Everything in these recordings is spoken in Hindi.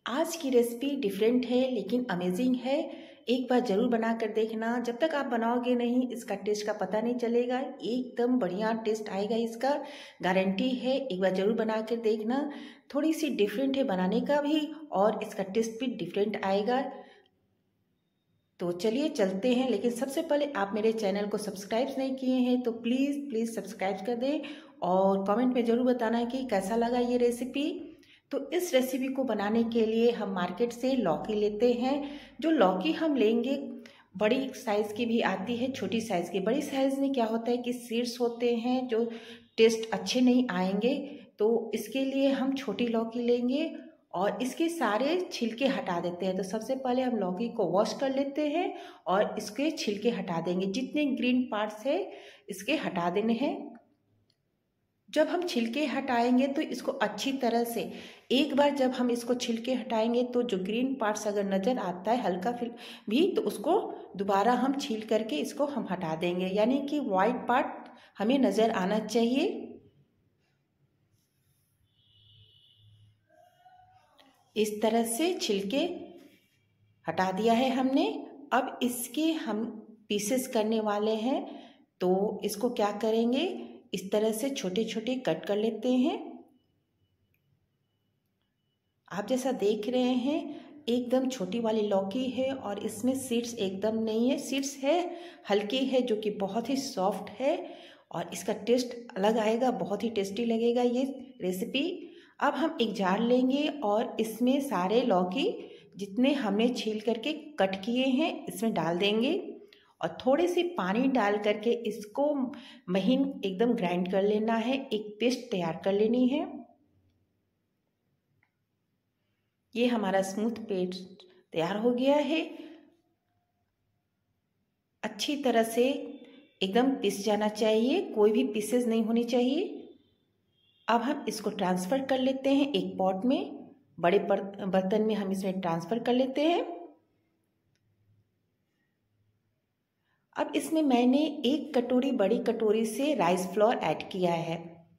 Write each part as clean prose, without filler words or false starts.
आज की रेसिपी डिफरेंट है लेकिन अमेजिंग है। एक बार ज़रूर बना कर देखना। जब तक आप बनाओगे नहीं इसका टेस्ट का पता नहीं चलेगा। एकदम बढ़िया टेस्ट आएगा, इसका गारंटी है। एक बार ज़रूर बना कर देखना। थोड़ी सी डिफरेंट है बनाने का भी और इसका टेस्ट भी डिफरेंट आएगा। तो चलिए चलते हैं, लेकिन सबसे पहले आप मेरे चैनल को सब्सक्राइब नहीं किए हैं तो प्लीज़ प्लीज़ सब्सक्राइब कर दें और कमेंट में ज़रूर बताना कि कैसा लगा ये रेसिपी। तो इस रेसिपी को बनाने के लिए हम मार्केट से लौकी लेते हैं। जो लौकी हम लेंगे बड़ी साइज़ की भी आती है, छोटी साइज़ की। बड़ी साइज़ में क्या होता है कि सीड्स होते हैं जो टेस्ट अच्छे नहीं आएंगे, तो इसके लिए हम छोटी लौकी लेंगे और इसके सारे छिलके हटा देते हैं। तो सबसे पहले हम लौकी को वॉश कर लेते हैं और इसके छिलके हटा देंगे। जितने ग्रीन पार्ट्स है इसके हटा देने हैं। जब हम छिलके हटाएंगे तो इसको अच्छी तरह से एक बार जब हम इसको छिलके हटाएंगे तो जो ग्रीन पार्ट्स अगर नज़र आता है हल्का फिल भी, तो उसको दोबारा हम छील करके इसको हम हटा देंगे, यानी कि वाइट पार्ट हमें नज़र आना चाहिए। इस तरह से छिलके हटा दिया है हमने। अब इसके हम पीसेस करने वाले हैं, तो इसको क्या करेंगे, इस तरह से छोटे छोटे कट कर लेते हैं। आप जैसा देख रहे हैं एकदम छोटी वाली लौकी है और इसमें सीड्स एकदम नहीं है। सीड्स है, हल्की है, जो कि बहुत ही सॉफ्ट है और इसका टेस्ट अलग आएगा, बहुत ही टेस्टी लगेगा ये रेसिपी। अब हम एक जार लेंगे और इसमें सारे लौकी जितने हमने छील करके कट किए हैं इसमें डाल देंगे और थोड़े से पानी डाल करके इसको महीन एकदम ग्राइंड कर लेना है, एक पेस्ट तैयार कर लेनी है। ये हमारा स्मूथ पेस्ट तैयार हो गया है। अच्छी तरह से एकदम पिस जाना चाहिए, कोई भी पीसेस नहीं होनी चाहिए। अब हम इसको ट्रांसफ़र कर लेते हैं एक पॉट में, बड़े बर्तन में हम इसमें ट्रांसफ़र कर लेते हैं। अब इसमें मैंने एक कटोरी बड़ी कटोरी से राइस फ्लोर ऐड किया है।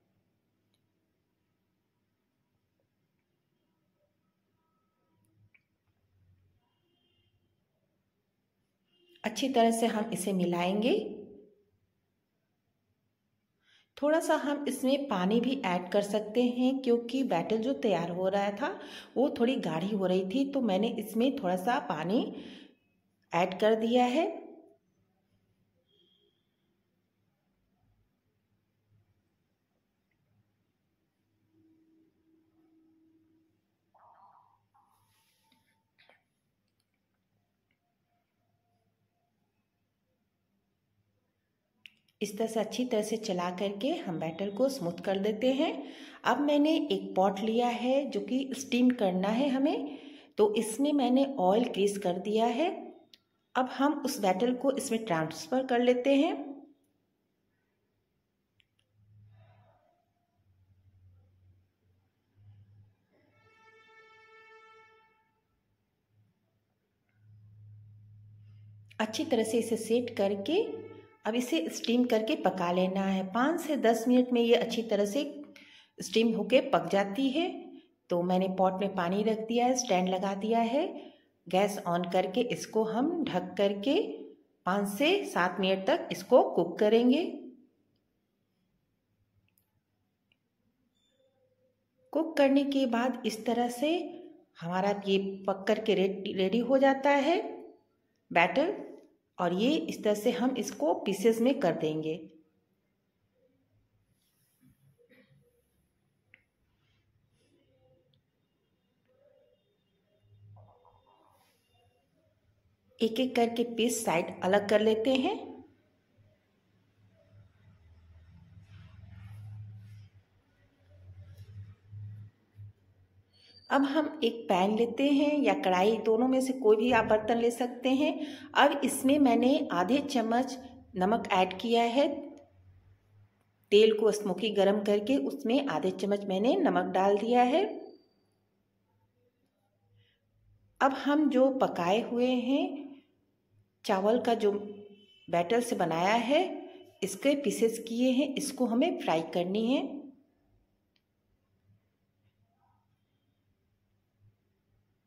अच्छी तरह से हम इसे मिलाएंगे। थोड़ा सा हम इसमें पानी भी ऐड कर सकते हैं क्योंकि बैटर जो तैयार हो रहा था वो थोड़ी गाढ़ी हो रही थी, तो मैंने इसमें थोड़ा सा पानी ऐड कर दिया है। इस तरह से अच्छी तरह से चला करके हम बैटर को स्मूथ कर देते हैं। अब मैंने एक पॉट लिया है जो कि स्टीम करना है हमें, तो इसमें मैंने ऑयल ग्रीस कर दिया है। अब हम उस बैटर को इसमें ट्रांसफ़र कर लेते हैं। अच्छी तरह से इसे सेट करके अब इसे स्टीम करके पका लेना है। 5 से 10 मिनट में ये अच्छी तरह से स्टीम होके पक जाती है। तो मैंने पॉट में पानी रख दिया है, स्टैंड लगा दिया है, गैस ऑन करके इसको हम ढक करके 5 से 7 मिनट तक इसको कुक करेंगे। कुक करने के बाद इस तरह से हमारा ये पक कर के रेडी हो जाता है बैटर, और ये इस तरह से हम इसको पीसेस में कर देंगे। एक एक करके पीस साइड अलग कर लेते हैं। अब हम एक पैन लेते हैं या कढ़ाई, दोनों में से कोई भी आप बर्तन ले सकते हैं। अब इसमें मैंने आधे चम्मच नमक ऐड किया है। तेल को स्मोकी गरम करके उसमें आधे चम्मच मैंने नमक डाल दिया है। अब हम जो पकाए हुए हैं चावल का जो बैटर से बनाया है, इसके पीसेस किए हैं, इसको हमें फ्राई करनी है।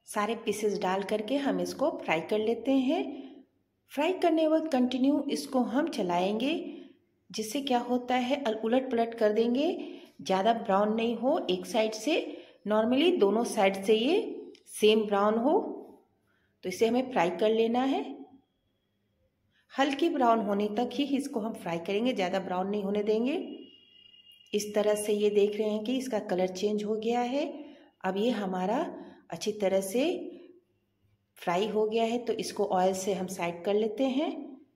सारे पीसेस डाल करके हम इसको फ्राई कर लेते हैं। फ्राई करने वक्त कंटिन्यू इसको हम चलाएंगे, जिससे क्या होता है उलट पलट कर देंगे, ज़्यादा ब्राउन नहीं हो, एक साइड से, नॉर्मली दोनों साइड से ये सेम ब्राउन हो, तो इसे हमें फ्राई कर लेना है। हल्की ब्राउन होने तक ही इसको हम फ्राई करेंगे, ज़्यादा ब्राउन नहीं होने देंगे। इस तरह से ये देख रहे हैं कि इसका कलर चेंज हो गया है। अब ये हमारा अच्छी तरह से फ्राई हो गया है, तो इसको ऑयल से हम साइड कर लेते हैं।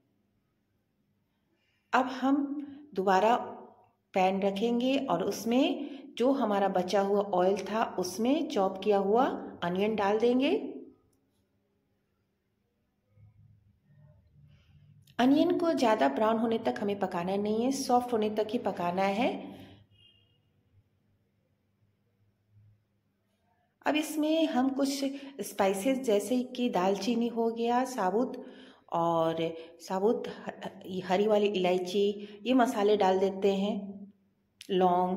अब हम दोबारा पैन रखेंगे और उसमें जो हमारा बचा हुआ ऑयल था उसमें चॉप किया हुआ अनियन डाल देंगे। अनियन को ज़्यादा ब्राउन होने तक हमें पकाना नहीं है, सॉफ्ट होने तक ही पकाना है। अब इसमें हम कुछ स्पाइसेस जैसे कि दालचीनी हो गया साबुत, और साबुत हरी वाली इलायची, ये मसाले डाल देते हैं, लौंग,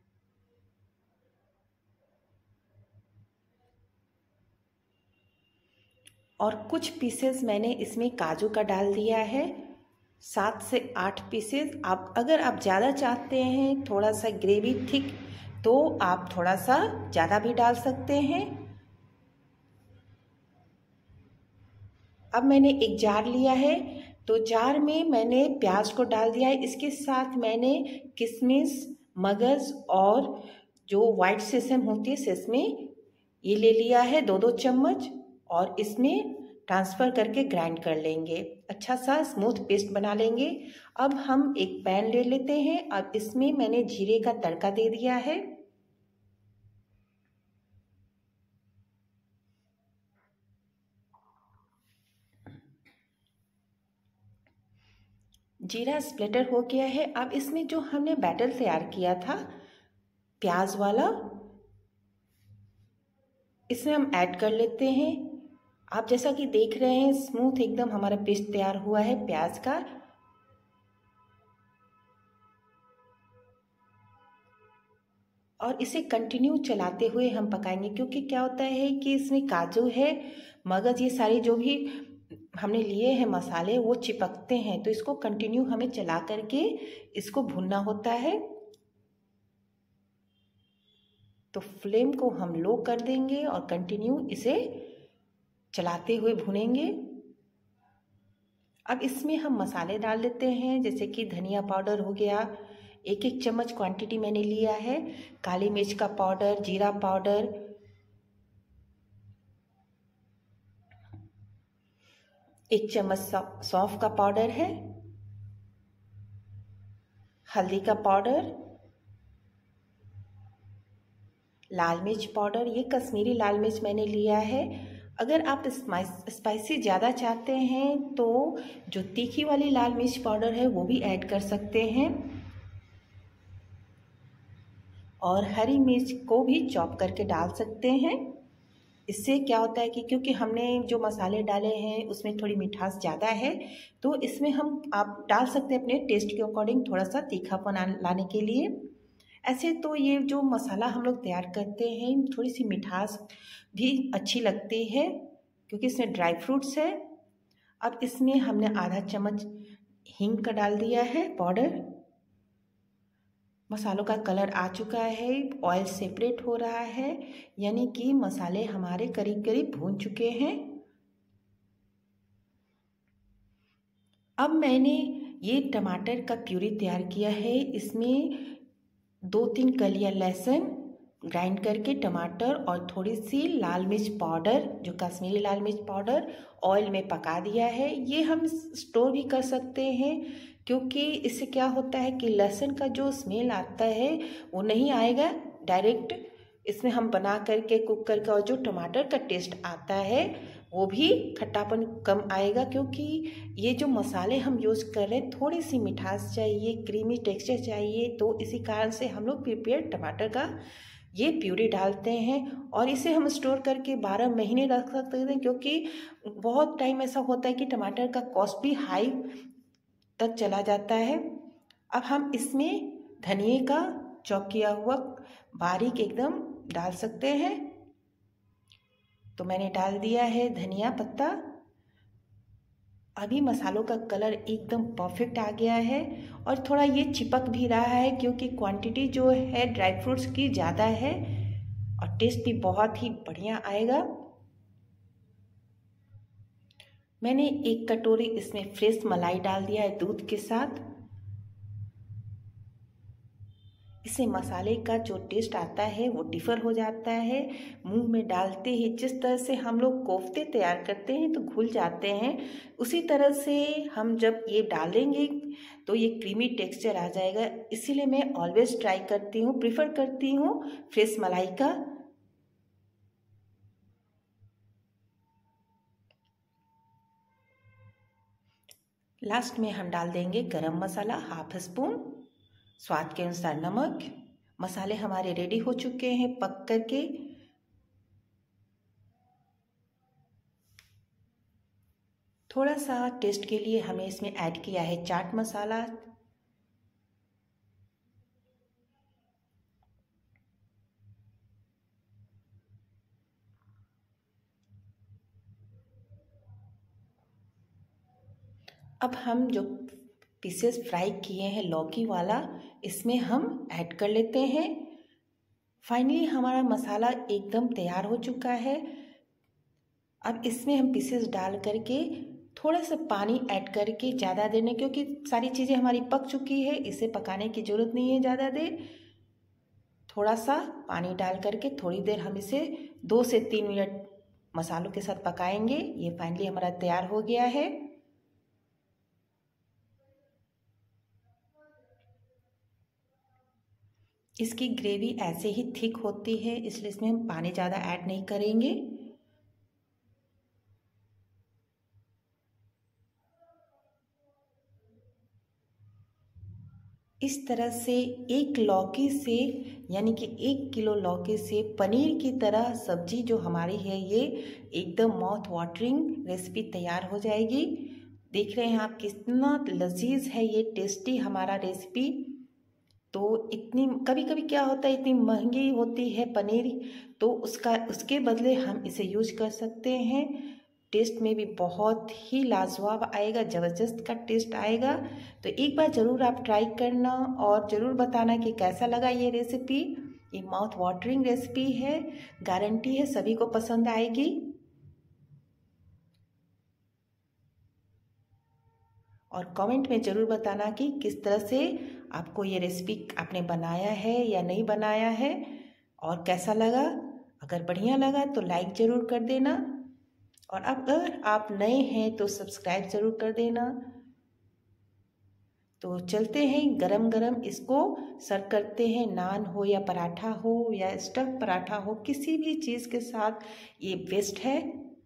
और कुछ पीसेस मैंने इसमें काजू का डाल दिया है, 7 से 8 पीसेस। आप अगर आप ज़्यादा चाहते हैं थोड़ा सा ग्रेवी थिक, तो आप थोड़ा सा ज़्यादा भी डाल सकते हैं। अब मैंने एक जार लिया है, तो जार में मैंने प्याज को डाल दिया है, इसके साथ मैंने किशमिश, मगज और जो वाइट सेसम होती है सेसमे, ये ले लिया है 2-2 चम्मच, और इसमें ट्रांसफ़र करके ग्राइंड कर लेंगे, अच्छा सा स्मूथ पेस्ट बना लेंगे। अब हम एक पैन ले लेते हैं। अब इसमें मैंने जीरे का तड़का दे दिया है। जीरा स्प्लिटर हो गया है। अब इसमें जो हमने बैटर तैयार किया था प्याज वाला, इसमें हम ऐड कर लेते हैं। आप जैसा कि देख रहे हैं स्मूथ एकदम हमारा पेस्ट तैयार हुआ है प्याज का। और इसे कंटिन्यू चलाते हुए हम पकाएंगे, क्योंकि क्या होता है कि इसमें काजू है, मगज, ये सारे जो भी हमने लिए हैं मसाले वो चिपकते हैं, तो इसको कंटिन्यू हमें चला करके इसको भूनना होता है। तो फ्लेम को हम लो कर देंगे और कंटिन्यू इसे चलाते हुए भुनेंगे। अब इसमें हम मसाले डाल देते हैं, जैसे कि धनिया पाउडर हो गया, 1-1 चम्मच क्वांटिटी मैंने लिया है, काली मिर्च का पाउडर, जीरा पाउडर, 1 चम्मच सौंफ का पाउडर है, हल्दी का पाउडर, लाल मिर्च पाउडर, ये कश्मीरी लाल मिर्च मैंने लिया है। अगर आप स्पाइसी ज़्यादा चाहते हैं तो जो तीखी वाली लाल मिर्च पाउडर है वो भी ऐड कर सकते हैं, और हरी मिर्च को भी चॉप करके डाल सकते हैं। इससे क्या होता है कि क्योंकि हमने जो मसाले डाले हैं उसमें थोड़ी मिठास ज़्यादा है, तो इसमें हम आप डाल सकते हैं अपने टेस्ट के अकॉर्डिंग थोड़ा सा तीखापन लाने के लिए। ऐसे तो ये जो मसाला हम लोग तैयार करते हैं थोड़ी सी मिठास भी अच्छी लगती है, क्योंकि इसमें ड्राई फ्रूट्स है। अब इसमें हमने आधा चम्मच हींग का डाल दिया है पाउडर। मसालों का कलर आ चुका है, ऑयल सेपरेट हो रहा है, यानी कि मसाले हमारे करीब करीब भून चुके हैं। अब मैंने ये टमाटर का प्यूरी तैयार किया है, इसमें 2-3 कलियां लहसुन ग्राइंड करके, टमाटर और थोड़ी सी लाल मिर्च पाउडर, जो कश्मीरी लाल मिर्च पाउडर, ऑयल में पका दिया है। ये हम स्टोर भी कर सकते हैं, क्योंकि इससे क्या होता है कि लहसुन का जो स्मेल आता है वो नहीं आएगा, डायरेक्ट इसमें हम बना करके कुक करके, और जो टमाटर का टेस्ट आता है वो भी खट्टापन कम आएगा, क्योंकि ये जो मसाले हम यूज़ कर रहे हैं थोड़ी सी मिठास चाहिए, क्रीमी टेक्सचर चाहिए, तो इसी कारण से हम लोग प्रिपेयर टमाटर का ये प्यूरी डालते हैं। और इसे हम स्टोर करके 12 महीने रख सकते हैं, क्योंकि बहुत टाइम ऐसा होता है कि टमाटर का कॉस्ट भी हाई तक चला जाता है। अब हम इसमें धनिए का चॉप किया हुआ बारीक एकदम डाल सकते हैं। तो मैंने डाल दिया है धनिया पत्ता। अभी मसालों का कलर एकदम परफेक्ट आ गया है और थोड़ा ये चिपक भी रहा है क्योंकि क्वांटिटी जो है ड्राई फ्रूट्स की ज़्यादा है और टेस्ट भी बहुत ही बढ़िया आएगा। मैंने 1 कटोरी इसमें फ्रेश मलाई डाल दिया है दूध के साथ। इससे मसाले का जो टेस्ट आता है वो डिफ़र हो जाता है। मुंह में डालते ही जिस तरह से हम लोग कोफ्ते तैयार करते हैं तो घुल जाते हैं, उसी तरह से हम जब ये डालेंगे तो ये क्रीमी टेक्सचर आ जाएगा। इसीलिए मैं ऑलवेज ट्राई करती हूँ, प्रिफ़र करती हूँ फ्रेश मलाई का। लास्ट में हम डाल देंगे गरम मसाला ½ स्पून, स्वाद के अनुसार नमक। मसाले हमारे रेडी हो चुके हैं पक करके। थोड़ा सा टेस्ट के लिए हमें इसमें ऐड किया है चाट मसाला। अब हम जो पीसेस फ्राई किए हैं लौकी वाला, इसमें हम ऐड कर लेते हैं। फाइनली हमारा मसाला एकदम तैयार हो चुका है। अब इसमें हम पीसेस डाल करके थोड़ा सा पानी ऐड करके, ज़्यादा देर नहीं क्योंकि सारी चीज़ें हमारी पक चुकी है, इसे पकाने की ज़रूरत नहीं है ज़्यादा देर। थोड़ा सा पानी डाल करके थोड़ी देर हम इसे 2 से 3 मिनट मसालों के साथ पकाएंगे। ये फाइनली हमारा तैयार हो गया है। इसकी ग्रेवी ऐसे ही थिक होती है, इसलिए इसमें हम पानी ज़्यादा ऐड नहीं करेंगे। इस तरह से एक लौकी से, यानी कि 1 किलो लौकी से पनीर की तरह सब्जी जो हमारी है ये एकदम माउथ वाटरिंग रेसिपी तैयार हो जाएगी। देख रहे हैं आप कितना लजीज है ये टेस्टी हमारा रेसिपी। तो इतनी कभी कभी क्या होता है, इतनी महंगी होती है पनीर, तो उसके बदले हम इसे यूज कर सकते हैं। टेस्ट में भी बहुत ही लाजवाब आएगा, ज़बरदस्त का टेस्ट आएगा। तो एक बार ज़रूर आप ट्राई करना और ज़रूर बताना कि कैसा लगा ये रेसिपी। ये माउथ वाटरिंग रेसिपी है, गारंटी है सभी को पसंद आएगी। और कमेंट में ज़रूर बताना कि किस तरह से आपको ये रेसिपी आपने बनाया है या नहीं बनाया है और कैसा लगा। अगर बढ़िया लगा तो लाइक ज़रूर कर देना और अगर आप नए हैं तो सब्सक्राइब ज़रूर कर देना। तो चलते हैं गरम गरम इसको सर्व करते हैं। नान हो या पराठा हो या स्टफ पराठा हो, किसी भी चीज़ के साथ ये बेस्ट है।